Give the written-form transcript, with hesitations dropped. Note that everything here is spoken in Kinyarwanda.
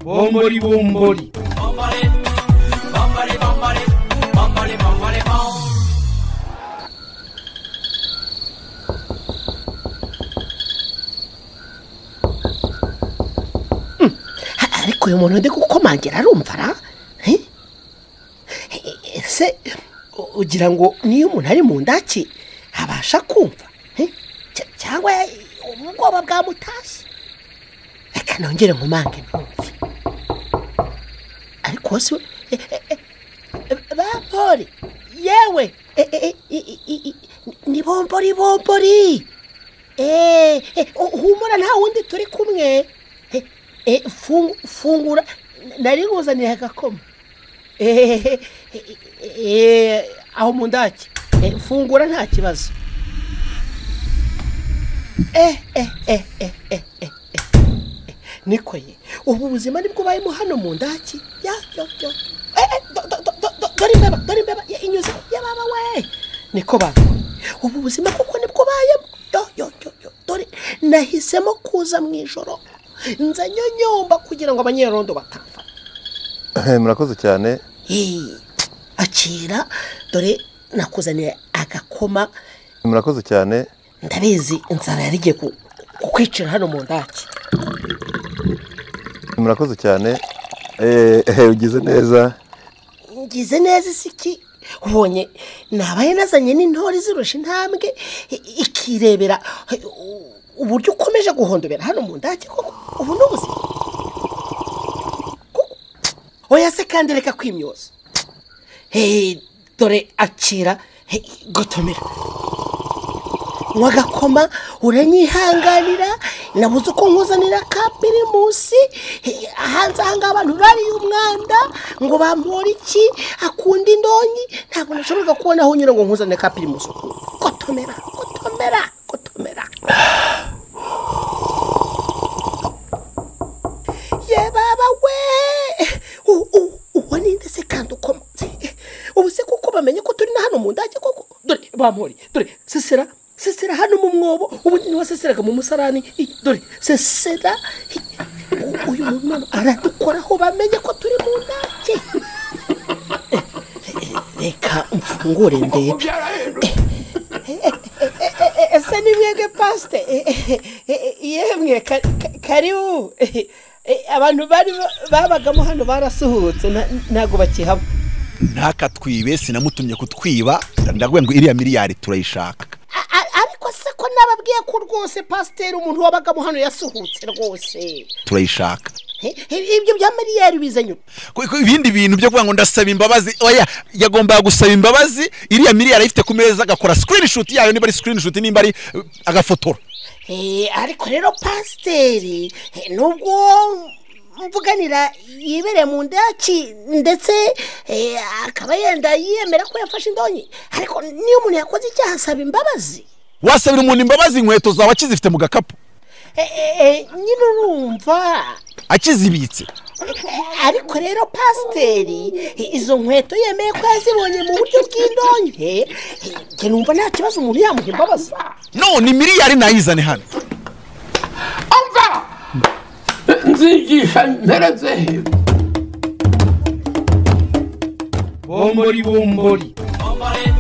Bombori Bombori. Bombori Bombori Bombori Bombori Bombori Bombori. Ariko uyu muntu ndi gukomangira arumva ra? Se ugira ngo niyo umuntu ari mu ndaki abasha kumva? Cyangwa ubwoba bwamutashye? Reka nongere nkumange ntumve. Ariko se Bapori yewe ni Bombori Bombori. Humura nta wundi turi kumwe. Fungura nari nguzaniye agakoma. Aho mu ndaki. Fungura nta kibazo. Nikoye ubu buzima nibwo bayemo hano mu ndaki. Dore mbeba inyuze yababa we. Niko baba. Ubu buzima kuko nibwo bayemo. Dore nahisemo kuza mu ijoro. Nzanye nyomba kugira ngo abanyerondo batafa. Murakoze cyane. Akira dore nakuzaniye agakoma. Murakoze cyane. Ndabizi inzara yarigiye kukwicira hano mu ndaki. Murakoze cyane. Ugize neza. Ngize neza isiki. Ubonye nabaye nazanye n'intori zirusha intambwe ikirebera uburyo ukomeje guhondobera hano mu ndaki koko ubu nubuzi. Oya se kandi reka kwimyoza. Dore akira gotomera. Mwagakoma uranyihanganira nabuze uko nkuzanira kapiri munsi hanze hanga abantu bari umwanda ngo Bamporiki akunda indonyi ntabwo nashobora kubona aho nyine ngo nkuzanire kapiri munsi. Gotomera. Ye baba we uwani ndese kandi ukoma. Ubu se kuko bamenye ko turi na hano mu ndaki koko. Dore Bamporiki dore sesera hano mu mwobo ubu ni waseseraga mu musarani. Dore sesera uyu muntu aradukoraho bamenye ko turi mu ndaki. Reka mfungure ndebe. Ese ni mwege paste yemwe karibu. Abantu bari babagamo hano barasuhutse ntago bakihaba. Ntakatwibe sinamutumye kutwiba ndagwe ngo iriya miliyari turayishaka. Ariko se ko nababwiye ko rwose pasteur umuntu wabagamo hano yasuhutse rwose. Turayishaka. Ibyo bya Miliyari bizanye. Ibindi bintu byo kuvuga ngo ndasaba imbabazi. Oya yagomba gusaba imbabazi. Iriya miliyari ifite ku meza agakora screenshot yayo niba ari screenshot nimba ari agafotora. Ariko rero pasteur nubwo mvuganira yibere mu ndaki ndetse akaba yenda yemera ko yafashe indonyi, ariko niyo umuntu yakoze icyaha asaba imbabazi. Wasabira umuntu imbabazi inkweto zawe akizifite mu gakapu. Nyine urumva akizibitse. Ariko rero pasiteri izo nkweto yemeye ko yazibonye mu buryo bw'indonke. Njye numva nta kibazo umuntu yamuha imbabazi. No ni miliyari nayizane hano. Umva nzigisha mpereze. Bombori Bombori. Bombori